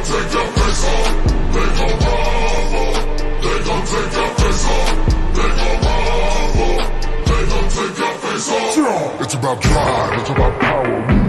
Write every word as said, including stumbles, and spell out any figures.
take your face off. They gon' marvel. They gon' take your face off. They gon' marvel. They gon' take your face off. It's about drive, it's about power.